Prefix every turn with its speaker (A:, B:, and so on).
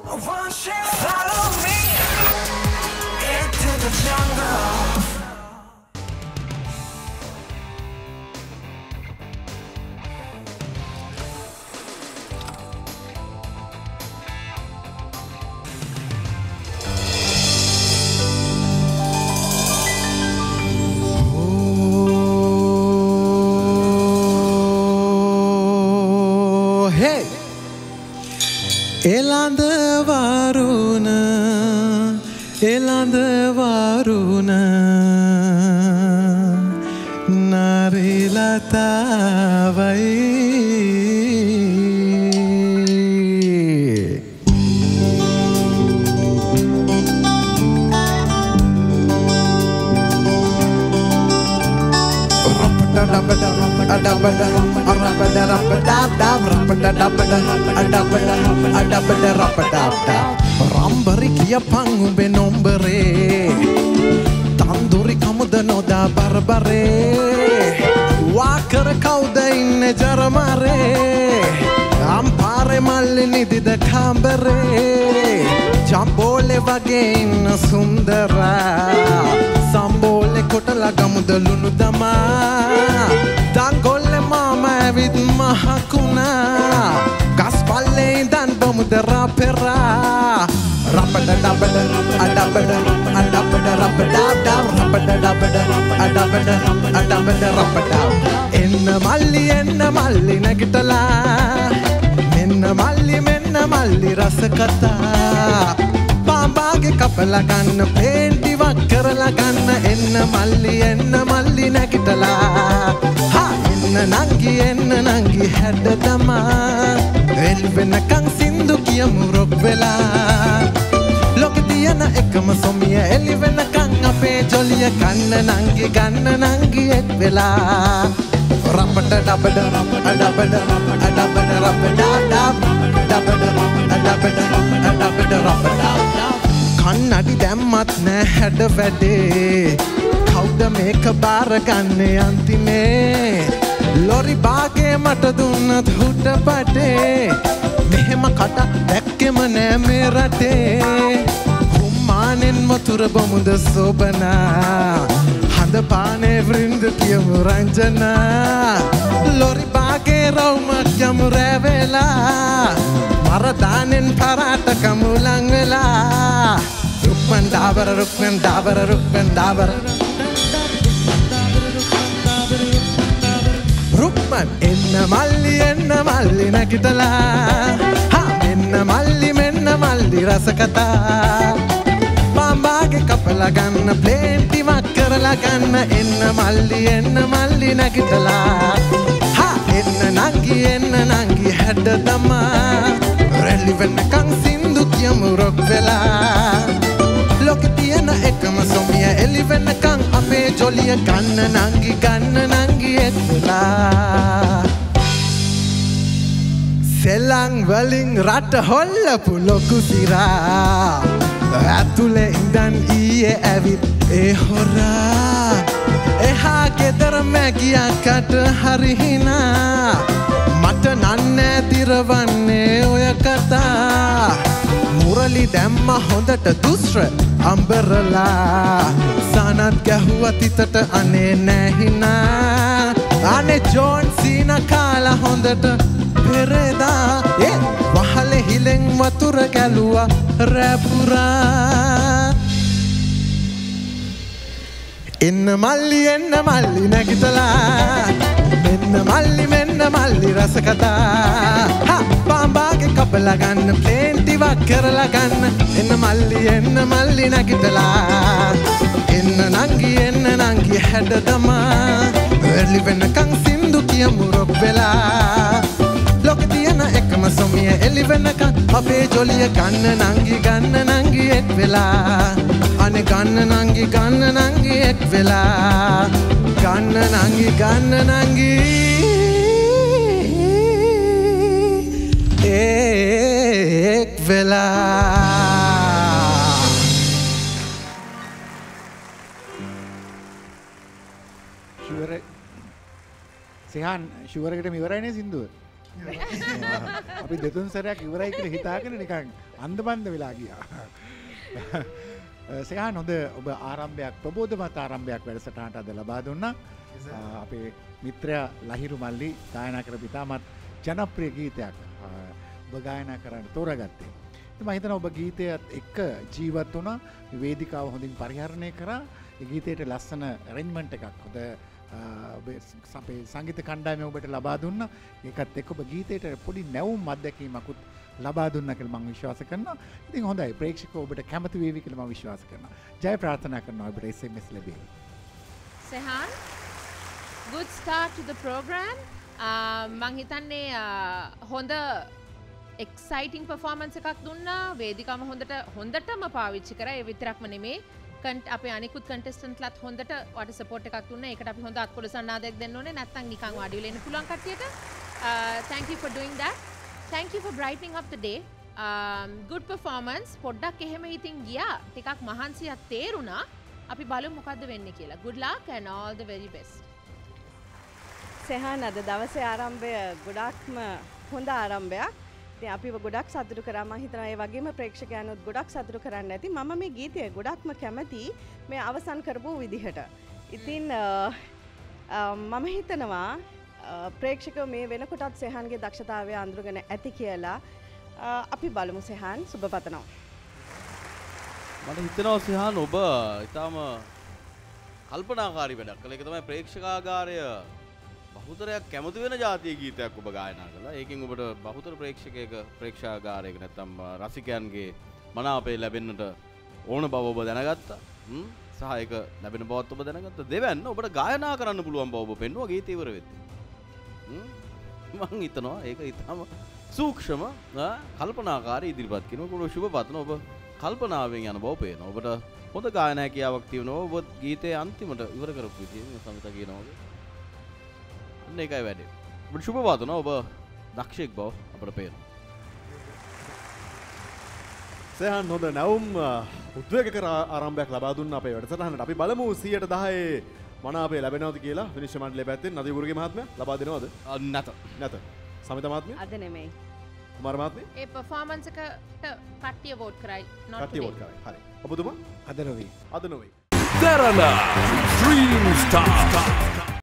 A: Won't you follow me into the jungle?
B: එළඳ වරුණ රම්බරි කියපන් උඹේ නොම්බරේ තන්දුරි කමුද නොදා බරබරේ වාකර කවුද ඉන්නේ ජරමරේ අම්පාරේ මල්ලි නිදිද කාම්බරේ ජම්බෝලේ වගේ ඉන්න සුන්දරා සම්බෝලේ කොටලා ගමුද ලුණු දමා දංගොල්ලේ මාමා ඇවිත් මහකුණා ගස්පල්ලේ ඉඳන් බමුද රාපෙරා Rabada dabada adabada adabada rabada dab rabada dabada adabada adabada rabada enna malli nagitala menna malli rasakata bambage kapala ganna penti wakkarala ganna enna malli nagitala ha enna nangi hadda dama elvenakan sindu kiyamu rock vela Lokitiana ekam somiya elivenakan ape joliya ganna nangi ek vela rapata dabada adabada rabada dab dabada adabada rabada kannadi dammat na hada wade kawuda meka bara ganne antime lori baage mata dunnat hudda pade මෙහෙම කට දැක්කෙම නෑ මේ රටේ හුම්මානෙන් වතුර බමුද සෝබනා හඳ පානේ වෘන්ද කියමු රංජනා lorry බාගේ රවුමක් යමු රැවෙලා මර දානෙන් පරාට කමුලන් වෙලා රුක්මන් ඩාබර රුක්මන් එන්න මල්ලි නැගිටලා හා මෙන්න මල්ලි රස කතා බාම්බාගේ කපලා ගන්න ප්ලේන්ටි වක් කරලා ගන්න එන්න මල්ලි නැගිටලා හා එන්න නංගි හැඩ තමා රැලි වෙනකන් සින්දු කියමු රොක් වෙලා ලෝකෙ තියෙන එකම සොමිය එලි වෙනකන් අපේ ජොලිය ගන්න නංගි එක් වෙලා සෙල්ලං වලින් රට හොල්ලපු ලොකු සිරා ඇතුලේ ඉඳන් ඊයේ ඇවිත් ඒ හොරා එහා ගෙදර මැගියකට හරි හිනා මට නන්නේ දිරවන්නේ ඔය කතා මුරලි දැම්ම හොඳට දුස්ර අම්බරලා සනත් ගැහුව තිතට අනේ නැහිනා අනේ ජෝන් සීන කාලා හොඳට පෙරේදා වහලෙ හිලෙන් වතුර ගැලුවා රැපුරා එන්න මල්ලි නැගිටලා මෙන්න මල්ලි රස කතා හා බාම්බාගේ කපලා ගන්න ප්ලේන්ටි වක් කරලා ගන්න එන්න මල්ලි නැගිටලා එන්න නංගි හැඩ තමා එලි වෙනකන් සින්දු කියමු රොක් වෙලා ලෝකෙ තියෙන එකම සොමිය එලි වෙනකන් අපේ ජොලිය ගන්න නංගි එක් වෙලා අනේ ගන්න නංගි එක් වෙලා ගන්න නංගි එක් වෙලා
C: සිහන් ෂුවර් එකට ඉවරයිනේ සින්දුව. අපි දෙතුන් සැරයක් ඉවරයි කියලා හිතාගෙන නිකන් අන්දමන්ද වෙලා ගියා. සයහන් හොඳ ඔබ ආරම්භයක් ප්‍රබෝධමත් ආරම්භයක් වැඩසටහනට අද ලබා දුන්නා. අපේ මිත්‍රයා ලහිරු මල්ලි ගායනා කරපු ඉතාමත් ජනප්‍රිය ගීතයක් ඔබ ගායනා කරන්න තෝරාගත්තේ. ඉතින් මම හිතනවා ඔබ ගීතයත් එක්ක ජීවත් වුණා. මේ වේදිකාව හොඳින් පරිහරණය කරා. ඒ ගීතයට ලස්සන arrangement එකක් හොඳ අපේ සංගීත කණ්ඩායම ඔබට ලබා දුන්නා. ඒකත් එක්ක ඔබ ගීතයට පොඩි නැවුම් අත්දැකීමකුත් ලබා දුන්නා කියලා මම විශ්වාස කරනවා. ඉතින් හොඳයි ප්‍රේක්ෂකව ඔබට කැමති වේවි කියලා මම විශ්වාස කරනවා. ජය ප්‍රාර්ථනා කරනවා ඔබට SMS ලැබේවි.
D: Sehan, good start to the program. මං හිතන්නේ හොඳ exciting performance එකක් දුන්නා. වේදිකාව හොඳටම පාවිච්චි කරා. ඒ විතරක්ම නෙමේ අපේ අනිකුත් contestant-ලත් හොඳට වට support එකක් දුන්නා. ඒකට අපි හොඳ අත්කොළ සන්නාදයක් දෙන්න ඕනේ. නැත්නම් නිකන් වාඩි වෙලා ඉන්න පුළුවන් කට්ටියට. Thank you for doing that. Thank you for brightening up the day. Good performance. පොඩ්ඩක් එහෙම හිතින් ගියා. ටිකක් මහන්සියක් තේරුණා. අපි බලමු මොකද්ද වෙන්නේ කියලා. Good luck and all the very best.
E: සෙහාන් අද දවසේ ආරම්භය ගොඩක්ම හොඳ ආරම්භයක්. ඉතින් අපිව ගොඩක් සතුටු කරා. මම හිතනවා ඒ වගේම ප්‍රේක්ෂකයන්වත් ගොඩක් සතුටු කරන්න ඇති. මම මේ ගීතය ගොඩක්ම කැමති මේ අවසන් කරපු විදිහට. ඉතින් මම හිතනවා ප්‍රේක්ෂකව මේ වෙනකොටත් සෙහාන්ගේ දක්ෂතාවය අඳුරගෙන ඇති කියලා. අපි බලමු සෙහාන් සුබ පතනවා.
F: මට හිතෙනවා සෙහාන් ඔබ ඊටාම කල්පනාකාරී වැඩක් කළා. ඒක තමයි ප්‍රේක්ෂකාගාරය බහුතරයක් කැමති වෙන ජාතිය ගීතයක් ඔබ ගායනා කළා. ඒකෙන් ඔබට බහුතර ප්‍රේක්ෂකාගාරයක නැත්තම් රසිකයන්ගේ මනාපය ලැබෙන්නට ඕන බව ඔබ දැනගත්තා. සහ ඒක ලැබෙන බවත් ඔබ දැනගත්තා. දෙවැන්න ඔබට ගායනා කරන්න පුළුවන් බව ඔබ පෙන්නුවා ගීතය ඉවර වෙද්දී. මං හිතනවා ඒක ඊටාම සූක්ෂම කල්පනාකාරී ඉදිරිපත් කිරීමක්. ඔබ සුබ පතන ඔබ කල්පනාවෙන් යන බව පේනවා. ඔබට හොඳ ගායනා කියාවක් තියෙනවා. ඔබ ගීතයේ අන්තිමට ඉවර කරපු විදිහ මේ සමිත කියනවා වගේ. අන්න ඒකයි වැඩේ. ඔබට සුබ පතනවා. ඔබ දක්ෂයෙක් බව අපට පේනවා.
G: සයහන් හොඳ නැවුම් උද්වේගකර ආරම්භයක් ලබා දුන්න අපේ වැඩසටහනට. අපි බලමු 110 මනාපය ලැබෙනවද කියලා විනිශ්චය මණ්ඩලය පැත්තෙන් නදීපුරගේ මහත්මයා ලබා දෙනවද?
F: නැත.
G: සමිත මහත්මිය?
E: අද නෙමෙයි.
G: කුමාර මහත්මිය?
D: ඒ performance එකට කට්ටිය vote කරයි.
G: කට්ටිය vote කරයි. හරි. ඔබතුමා?
C: අද නොවේ.
G: අද නොවේ.
H: Derana Dream Star.